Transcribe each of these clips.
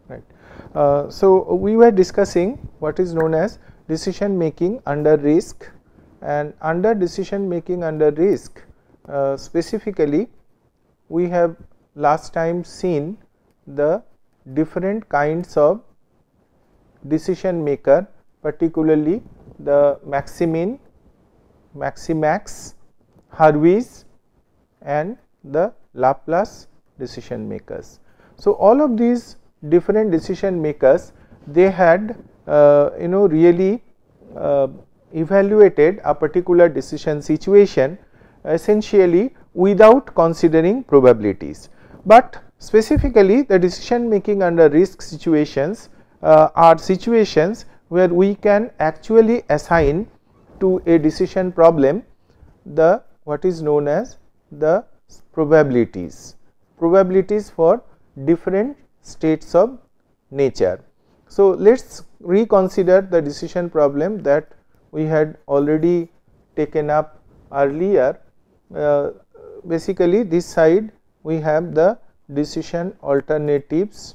right. So, we were discussing what is known as decision making under risk, and under decision making under risk, specifically we have last time seen the different kinds of decision maker, particularly the Maximin, Maximax, Harvey's and the Laplace decision makers. So, all of these different decision makers, they had really evaluated a particular decision situation essentially without considering probabilities, but specifically the decision making under risk situations are situations where we can actually assign to a decision problem the what is known as the probabilities for different states of nature. So, let us reconsider the decision problem that we had already taken up earlier. Basically, this side we have the decision alternatives,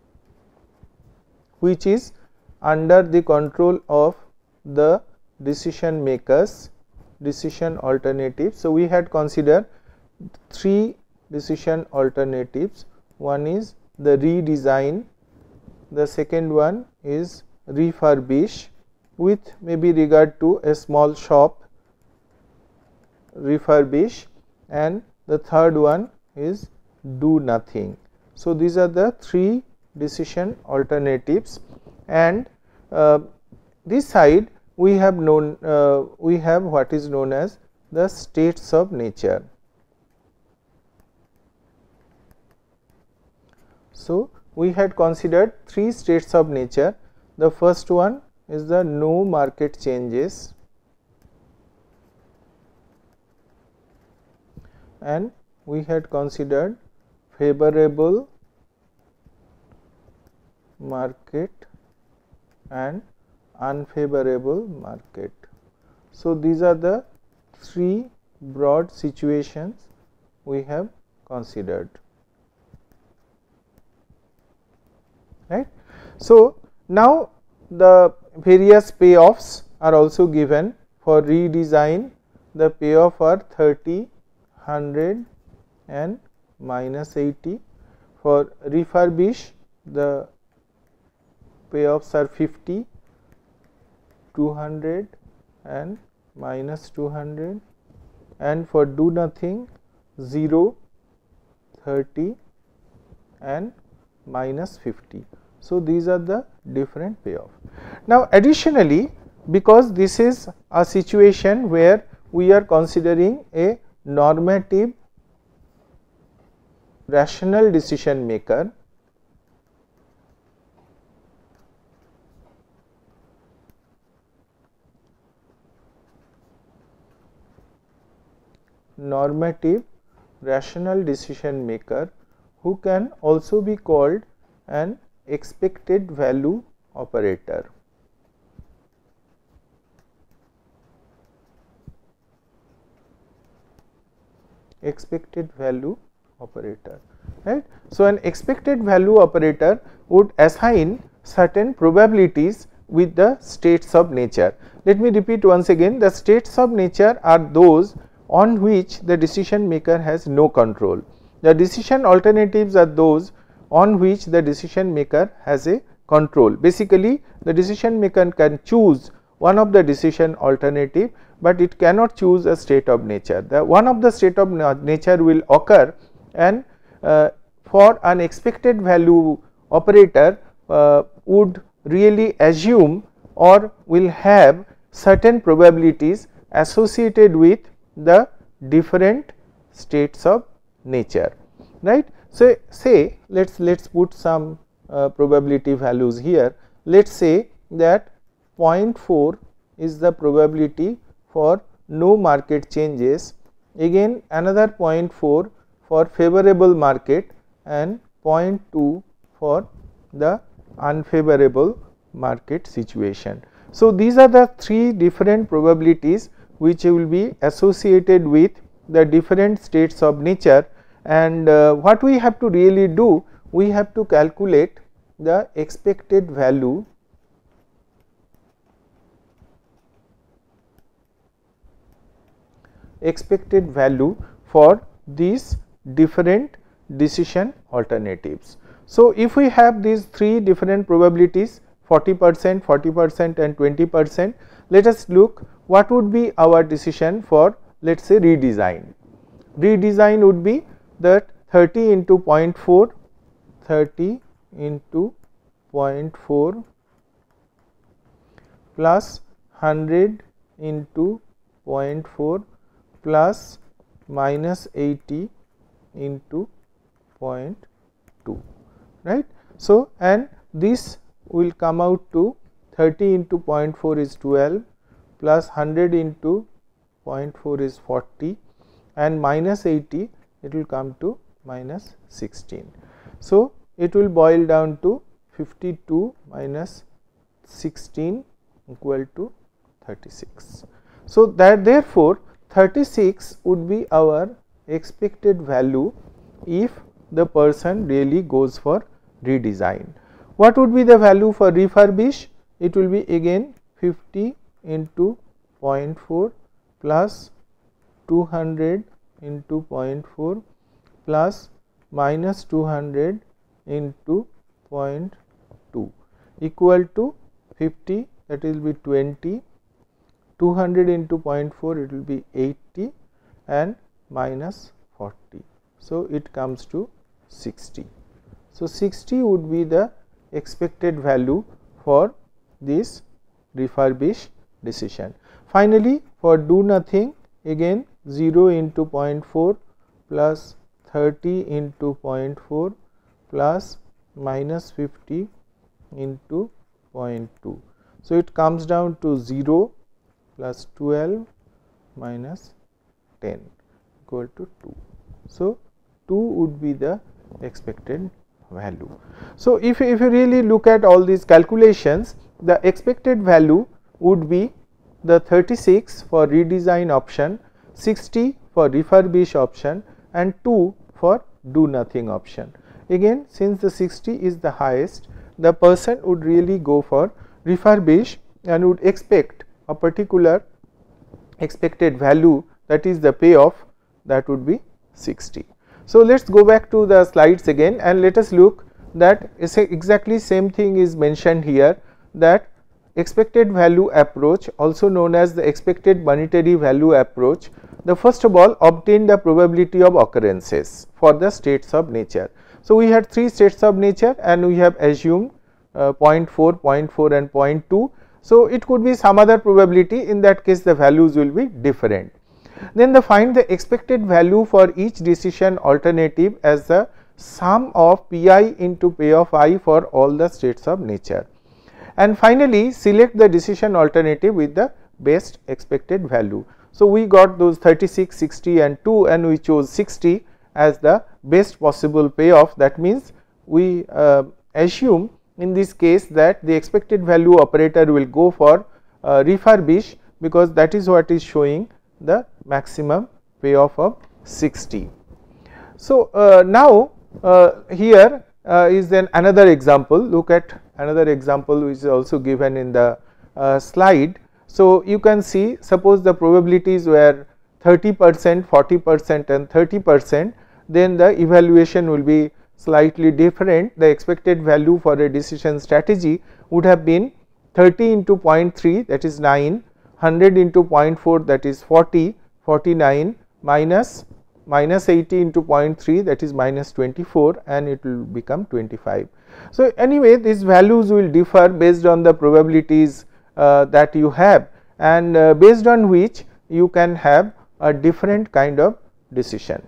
which is under the control of the decision makers, decision alternatives. So, we had considered 3 decision alternatives. One is the redesign, the second one is refurbish with maybe regard to a small shop, refurbish, and the third one is do nothing. So, these are the 3 decision alternatives, and this side we have known we have what is known as the states of nature. So, we had considered 3 states of nature. The first one is the no market changes, and we had considered favorable market and unfavorable market. So, these are the 3 broad situations we have considered, right. So, now the various payoffs are also given. For redesign, the payoff are 30, 100 and minus 80. For refurbish, the payoffs are 50, 200 and minus 200, and for do nothing 0, 30 and minus 50. So, these are the different payoff. Now, additionally, because this is a situation where we are considering a normative rational decision maker, who can also be called an expected value operator. Expected value operator, right. So, an expected value operator would assign certain probabilities with the states of nature. Let me repeat once again, the states of nature are those on which the decision maker has no control. The decision alternatives are those on which the decision maker has a control. Basically, the decision maker can choose one of the decision alternative, but it cannot choose a state of nature. The one of the state of nature will occur, and for an expected value operator would really assume or will have certain probabilities associated with the different states of nature, right. So, say let us put some probability values here. Let us say that 0.4 is the probability for no market changes, again another 0.4 for favorable market and 0.2 for the unfavorable market situation. So, these are the 3 different probabilities which will be associated with the different states of nature, and what we have to really do, we have to calculate the expected value for these different decision alternatives. So, if we have these three different probabilities 40%, 40% and 20%, let us look what would be our decision for, let us say, redesign. Redesign would be that 30 into 0.4, 30 into 0.4 plus 100 into 0.4 plus minus 80 into 0.2, right. So, and this will come out to 30 into 0.4 is 12 plus 100 into 0.4 is 40 and minus 80 it will come to minus 16. So, it will boil down to 52 minus 16 equal to 36. So, that therefore, 36 would be our expected value if the person really goes for redesign. What would be the value for refurbish? It will be again 50 into 0.4 plus 200 into 0.4 plus minus 200 into 0.2 equal to 50, that will be 20, 200 into 0.4 it will be 80 and minus 40. So, it comes to 60. So, 60 would be the expected value for this refurbish decision. Finally, for do nothing, again 0 into 0.4 plus 30 into 0.4 plus minus 50 into 0.2. So, it comes down to 0 plus 12 minus 10 equal to 2. So, 2 would be the expected value. So, if you really look at all these calculations, the expected value would be the 36 for redesign option, 60 for refurbish option and 2 for do nothing option. Again, since the 60 is the highest, the person would really go for refurbish and would expect a particular expected value, that is the payoff, that would be 60. So, let us go back to the slides again and let us look that exactly same thing is mentioned here, that expected value approach, also known as the expected monetary value approach. The first of all, obtain the probability of occurrences for the states of nature. So, we had 3 states of nature and we have assumed 0.4, 0.4 and 0.2. So, it could be some other probability, in that case the values will be different. Then find the expected value for each decision alternative as the sum of pi into p of I for all the states of nature. And finally, select the decision alternative with the best expected value. So, we got those 36, 60 and 2 and we chose 60 as the best possible payoff. That means, we assume in this case that the expected value operator will go for refurbish, because that is what is showing the maximum payoff of 60. So, now here is then another example. Look at another example which is also given in the slide. So, you can see, suppose the probabilities were 30%, 40% and 30%, then the evaluation will be slightly different. The expected value for a decision strategy would have been 30 into 0.3, that is 9, 100 into 0.4, that is 40, 49 minus 80 into 0.3, that is minus 24, and it will become 25. So, anyway, these values will differ based on the probabilities that you have, and based on which you can have a different kind of decision.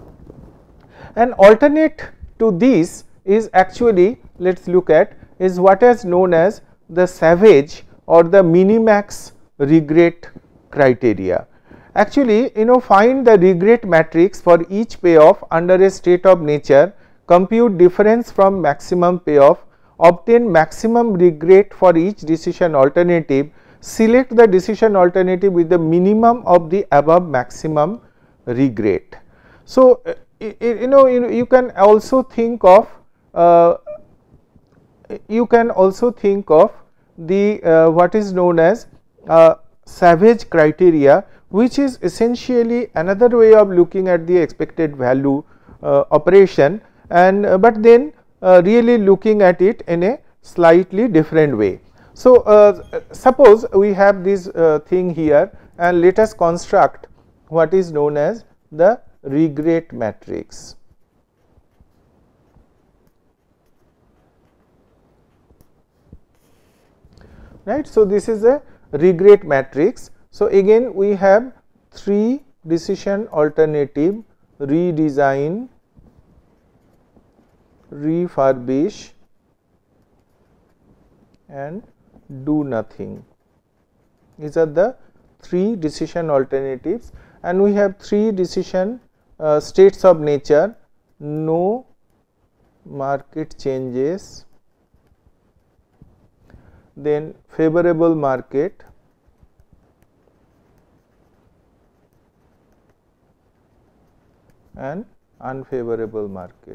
An alternate to this is actually, let us look at, is what is known as the Savage or the minimax regret criteria. Actually, find the regret matrix for each payoff under a state of nature, compute difference from maximum payoff, obtain maximum regret for each decision alternative, select the decision alternative with the minimum of the above maximum regret. So, you can also think of you can also think of the what is known as Savage criteria, which is essentially another way of looking at the expected value operation, and but then really looking at it in a slightly different way. So, suppose we have this thing here, and let us construct what is known as the regret matrix. Right. So, this is a regret matrix. So, again we have 3 decision alternative: redesign, refurbish and do nothing. These are the 3 decision alternatives, and we have 3 decision states of nature: no market changes, then favorable market, and unfavorable market.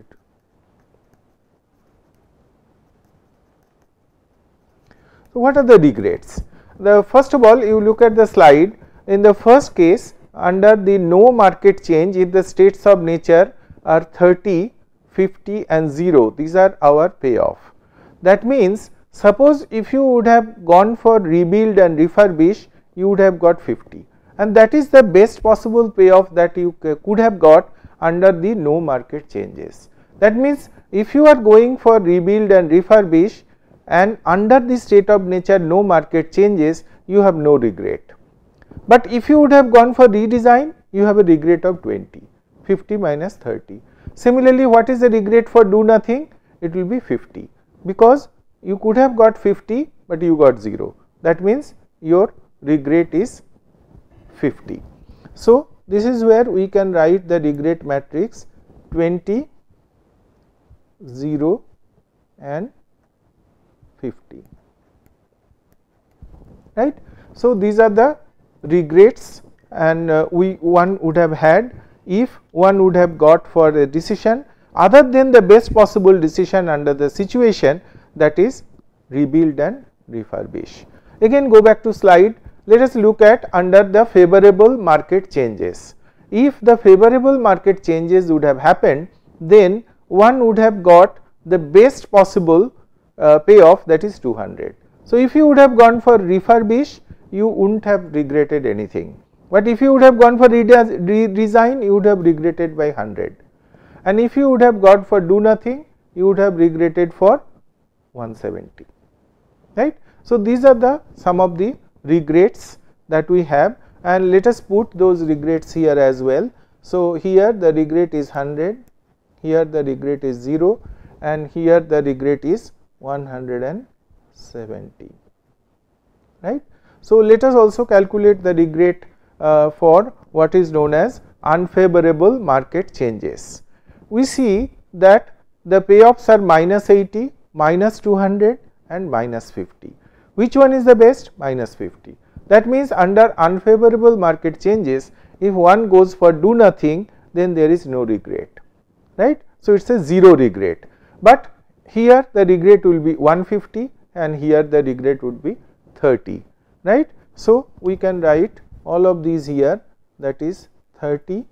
So, what are the regrets? The first of all, you look at the slide. In the first case, under the no market change, if the states of nature are 30, 50 and 0, these are our payoff. That means, suppose if you would have gone for rebuild and refurbish, you would have got 50, and that is the best possible payoff that you could have got under the no market changes. That means, if you are going for rebuild and refurbish and under the state of nature no market changes, you have no regret. But if you would have gone for redesign, you have a regret of 20, 50 minus 30. Similarly, what is the regret for do nothing? It will be 50, because you could have got 50, but you got 0. That means, your regret is 50. So, this is where we can write the regret matrix: 20, 0 and 50, right. So, these are the regrets, and one would have had if one would have got for a decision other than the best possible decision under the situation, that is rebuild and refurbish. Again go back to slide. Let us look at under the favorable market changes. If the favorable market changes would have happened, then one would have got the best possible payoff, that is 200. So, if you would have gone for refurbish, you would not have regretted anything, but if you would have gone for redesign, you would have regretted by 100, and if you would have gone for do nothing, you would have regretted for 170, right. So, these are the some of the regrets that we have, and let us put those regrets here as well. So, here the regret is 100, here the regret is 0, and here the regret is 170, right. So, let us also calculate the regret for what is known as unfavorable market changes. We see that the payoffs are minus 80, minus 200 and minus 50. Which one is the best? Minus 50. That means, under unfavorable market changes, if one goes for do nothing, then there is no regret, right. So, it is a 0 regret, but here the regret will be 150 and here the regret would be 30, right. So, we can write all of these here, that is 30,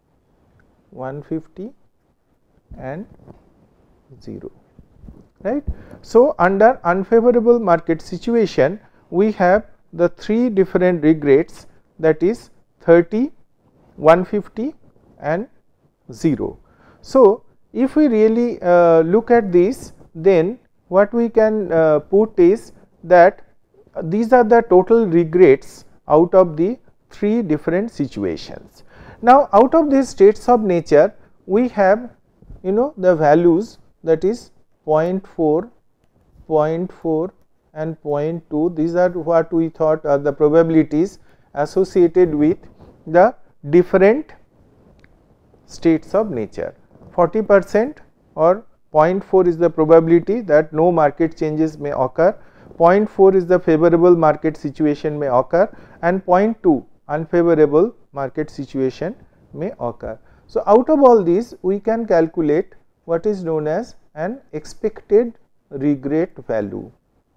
150 and 0, right. So, under unfavorable market situation, we have the 3 different regrets, that is 30, 150 and 0. So, if we really look at this, then what we can put is that these are the total regrets out of the 3 different situations. Now, out of these states of nature, we have the values, that is 0.4, 0.4 and 0.2. These are what we thought are the probabilities associated with the different states of nature. 40% or 0.4 is the probability that no market changes may occur, 0.4 is the favorable market situation may occur, and 0.2 unfavorable market situation may occur. So, out of all these we can calculate what is known as an expected regret value.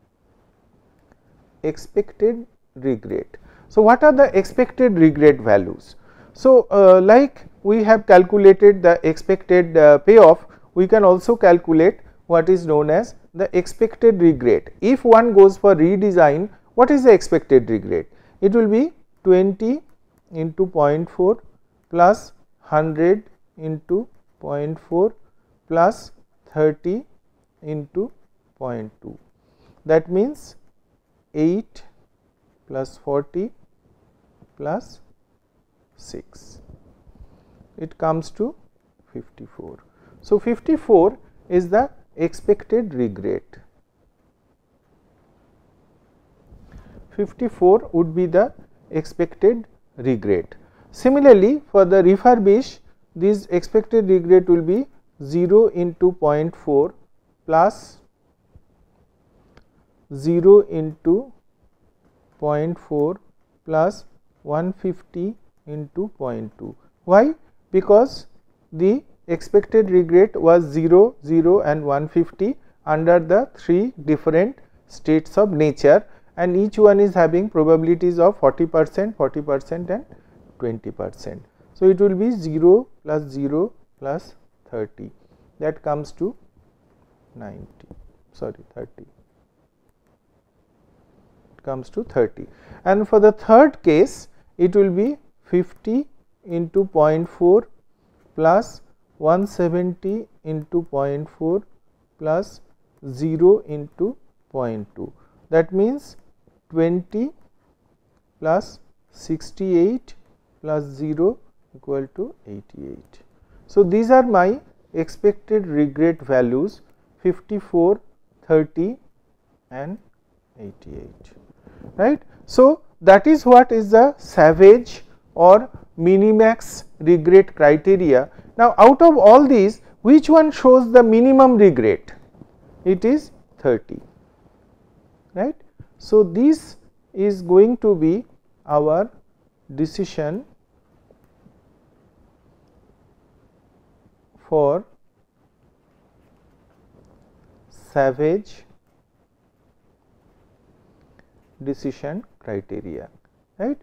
Expected regret. So, what are the expected regret values? So, like we have calculated the expected payoff, we can also calculate what is known as the expected regret. If one goes for redesign, what is the expected regret? It will be 20 into 0.4 plus 100 into 0.4 plus 30 into 0.2. That means 8 plus 40 plus 6. It comes to 54. So, 54 is the expected regret. 54 would be the expected regret. Similarly, for the refurbish, this expected regret will be 0 into 0.4 plus 0 into 0.4 plus 150 into 0.2. Why? Because the expected regret was 0, 0 and 150 under the 3 different states of nature, and each one is having probabilities of 40%, 40% and 20%. So, it will be 0 plus 0 plus 30, that comes to 30, it comes to 30. And for the third case, it will be 50 into 0.4 plus 170 into 0.4 plus 0 into 0.2. That means 20 plus 68 plus 0 equal to 88. So, these are my expected regret values 54, 30 and 88, right. So, that is what is the Savage or Minimax regret criteria. Now, out of all these, which one shows the minimum regret? It is 30, right. So, this is going to be our decision for Savage decision criteria, right.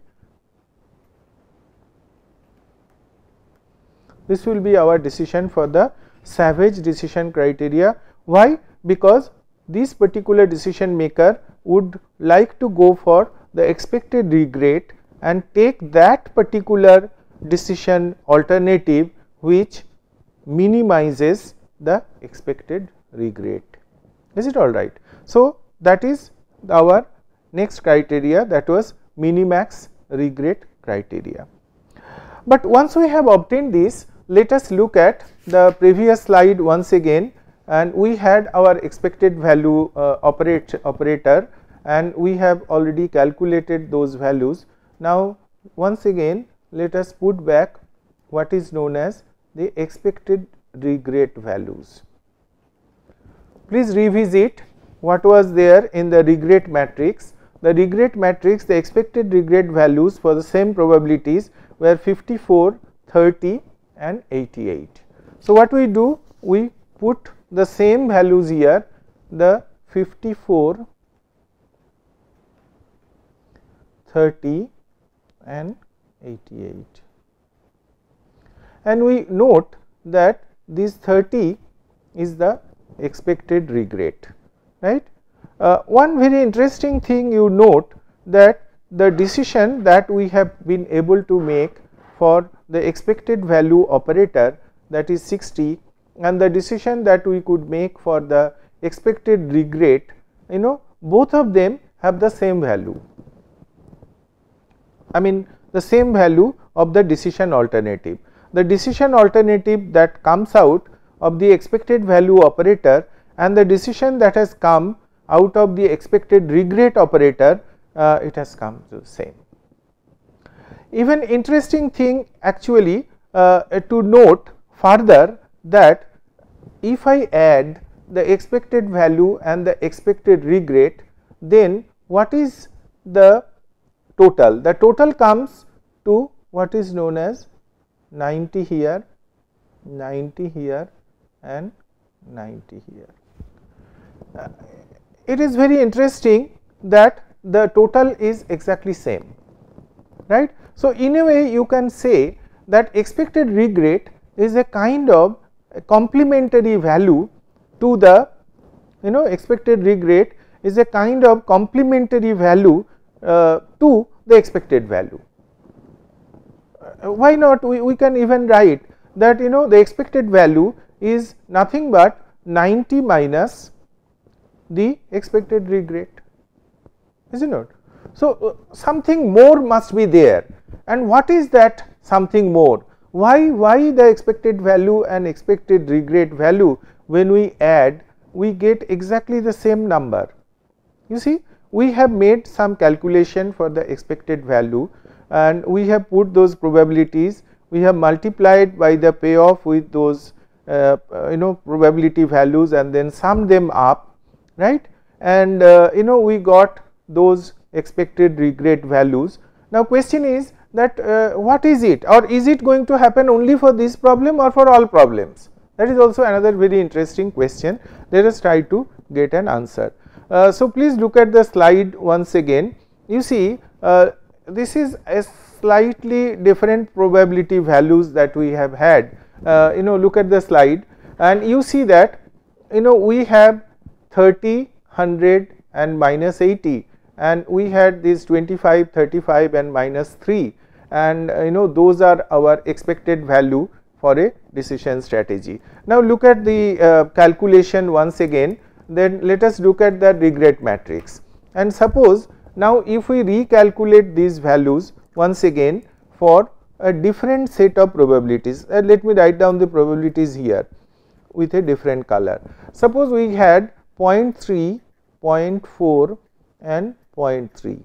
This will be our decision for the Savage decision criteria. Why? Because this particular decision maker would like to go for the expected regret and take that particular decision alternative which minimizes the expected regret. Is it all right? So, that is our next criteria, that was Minimax regret criteria. But once we have obtained this, let us look at the previous slide once again, and we had our expected value operator, and we have already calculated those values. Now, once again let us put back what is known as the expected regret values. Please revisit what was there in the regret matrix. The regret matrix, the expected regret values for the same probabilities were 54, 30 and 88. So, what we do? We put the same values here, the 54, 30 and 88, and we note that this 30 is the expected regret, right. One very interesting thing you note, that the decision that we have been able to make for the expected value operator, that is 60, and the decision that we could make for the expected regret, both of them have the same value. I mean the same value of the decision alternative. The decision alternative that comes out of the expected value operator and the decision that has come out of the expected regret operator, it has come to the same. Even interesting thing actually to note further, that if I add the expected value and the expected regret, then what is the total? The total comes to what is known as 90 here, 90 here and 90 here. it is very interesting that the total is exactly same, right. So, in a way you can say that expected regret is a kind of a complementary value to the expected regret is a kind of complementary value to the expected value. Why not we can even write that the expected value is nothing but 90 minus the expected regret, is it not? So, something more must be there, and what is that something more? Why the expected value and expected regret value, when we add we get exactly the same number? You see, we have made some calculation for the expected value and we have put those probabilities, we have multiplied by the payoff with those probability values and then summed them up, right, and we got those expected regret values. Now, question is that what is it, or is it going to happen only for this problem or for all problems? That is also another very interesting question. Let us try to get an answer. So, please look at the slide once again. You see, this is a slightly different probability values that we have had. Look at the slide and you see that we have 30, 100 and minus 80, and we had this 25, 35 and minus 3, and those are our expected value for a decision strategy. Now, look at the calculation once again, then let us look at the regret matrix, and suppose now if we recalculate these values once again for a different set of probabilities, let me write down the probabilities here with a different color. Suppose we had 0.3, 0.4 and 0.3.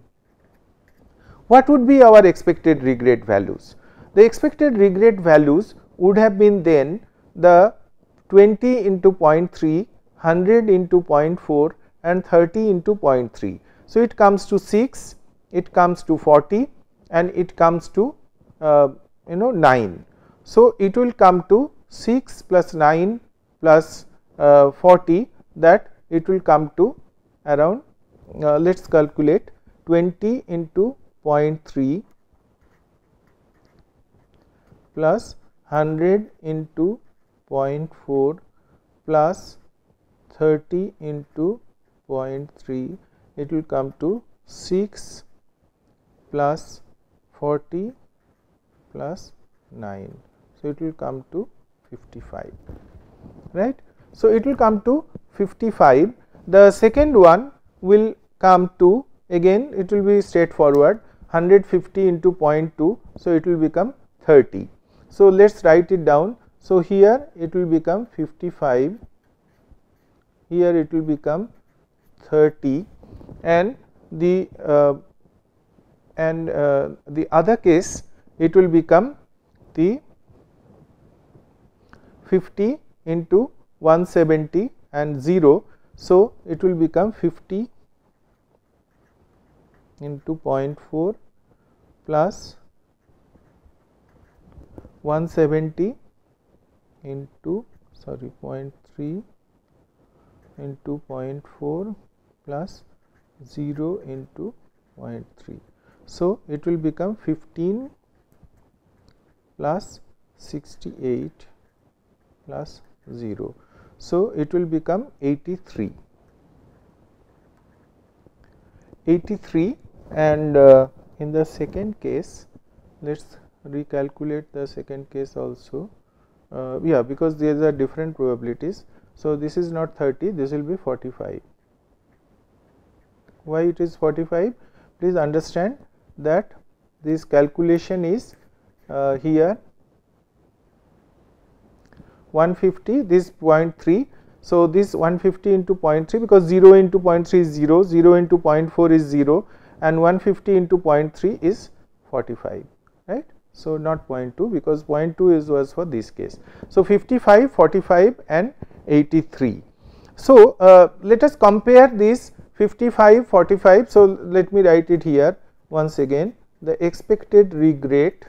What would be our expected regret values? The expected regret values would have been then the 20 into 0.3, 100 into 0.4 and 30 into 0.3. So, it comes to 6, it comes to 40 and it comes to 9. So, it will come to 6 plus 9 plus 40, that it will come to around let us calculate 20 into 0.3 plus 100 into 0.4 plus 30 into 0.3, it will come to 6 plus 40 plus 9. So, it will come to 55, right. So, it will come to 55. The second one will come to, again it will be straightforward, 150 into 0.2. So, it will become 30. So, let us write it down. So, here it will become 55, here it will become 30, and the other case it will become the 50 into 170 and 0. So, it will become 50 into 0.4 plus 170 into 0.3 into 0.4 plus 0 into 0.3. So, it will become 15 plus 68 plus 0. So, it will become 83. 83, and in the second case, let us recalculate the second case also. Yeah, because these are different probabilities. So, this is not 30, this will be 45. Why it is 45? Please understand that this calculation is here 150, this 0.3. So, this 150 into 0.3, because 0 into 0.3 is 0, 0 into 0.4 is 0 and 150 into 0.3 is 45, right. So, not 0.2, because 0.2 was for this case. So, 55, 45 and 83. So, let us compare this 55, 45. So, let me write it here once again. The expected regret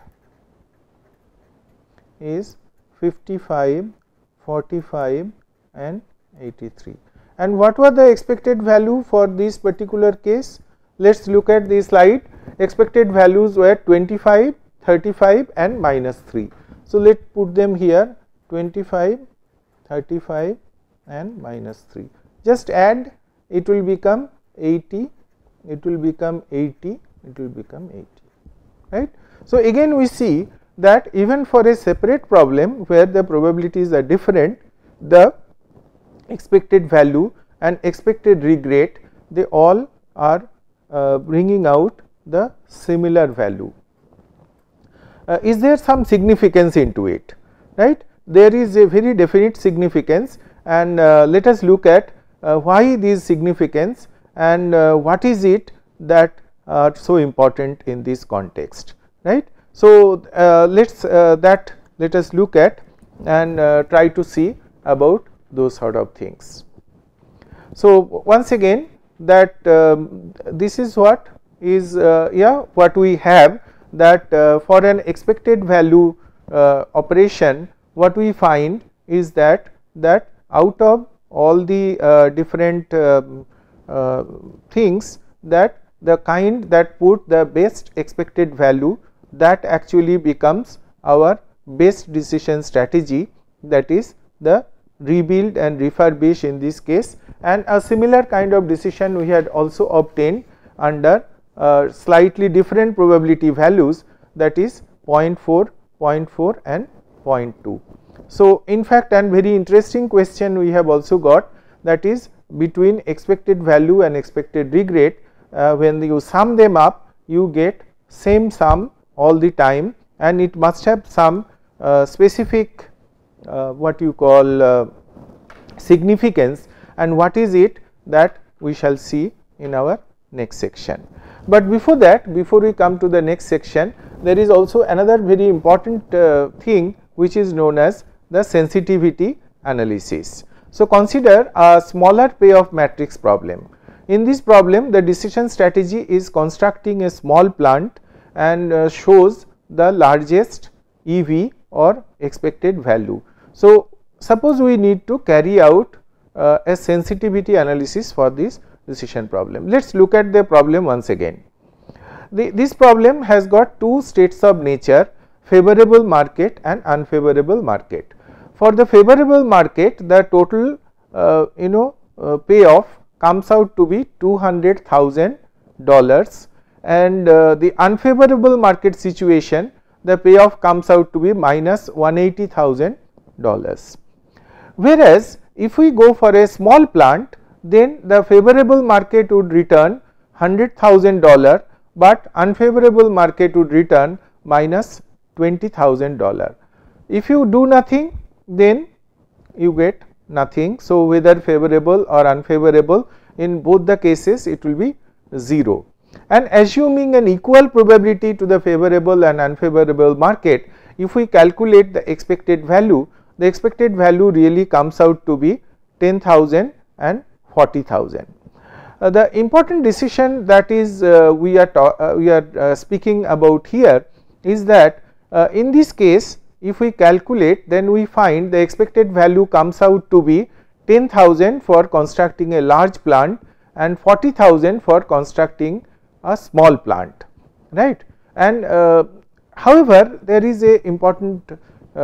is 55, 45 and 83. And what were the expected value for this particular case? Let us look at the slide. Expected values were 25, 35 and minus 3. So, let us put them here 25, 35 and minus 3. Just add, it will become 80, it will become 80, it will become 80, right. So, again we see that even for a separate problem where the probabilities are different, the expected value and expected regret, they all are bringing out the similar value. Is there some significance into it, right? There is a very definite significance, and let us look at why this significance and what is it that are so important in this context, right. So, let us look at and try to see about those sort of things. So, once again that this is what is what we have, that for an expected value operation, what we find is that out of all the different things, that the kind that put the best expected value, that actually becomes our best decision strategy, that is the rebuild and refurbish in this case. And a similar kind of decision we had also obtained under slightly different probability values, that is 0.4, 0.4 and 0.2. So, in fact, and very interesting question we have also got, that is between expected value and expected regret, when you sum them up, you get same sum all the time, and it must have some specific what you call significance, and what is it, that we shall see in our next section. But before that, before we come to the next section, there is also another very important thing which is known as the sensitivity analysis. So, consider a smaller payoff matrix problem. In this problem, the decision strategy is constructing a small plant and shows the largest EV or expected value. So, suppose we need to carry out a sensitivity analysis for this decision problem. Let us look at the problem once again. This problem has got two states of nature, favorable market and unfavorable market. For the favorable market, the total payoff comes out to be $200,000, and the unfavorable market situation, the payoff comes out to be minus $180,000. Whereas, if we go for a small plant, then the favorable market would return $100,000, but unfavorable market would return minus $20,000. If you do nothing, then you get nothing. So, whether favorable or unfavorable, in both the cases it will be 0. And assuming an equal probability to the favorable and unfavorable market, if we calculate the expected value, the expected value really comes out to be 10,000 and 40,000. The important decision that is we are speaking about here is that in this case, if we calculate, then we find the expected value comes out to be 10,000 for constructing a large plant and 40,000 for constructing a small plant, right. And however, there is a important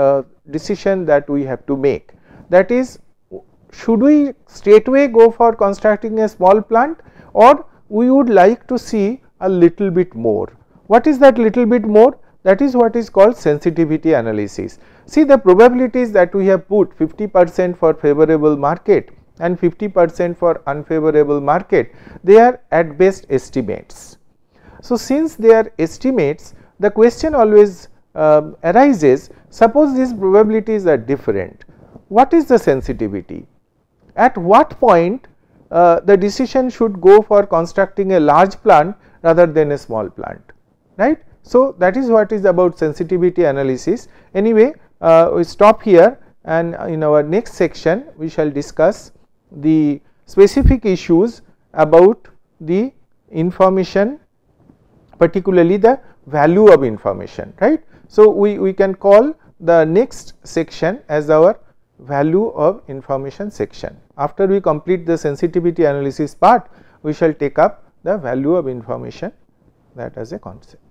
decision that we have to make, that is, should we straightway go for constructing a small plant, or we would like to see a little bit more. What is that little bit more? That is what is called sensitivity analysis. See, the probabilities that we have put, 50% for favorable market and 50% for unfavorable market, they are at best estimates. So, since they are estimates, the question always arises, suppose these probabilities are different, what is the sensitivity? At what point the decision should go for constructing a large plant rather than a small plant, right. So, that is what is about sensitivity analysis. Anyway, we stop here, and in our next section we shall discuss the specific issues about the information, particularly the value of information, right. So, we can call the next section as our value of information section. After we complete the sensitivity analysis part, we shall take up the value of information, that as a concept.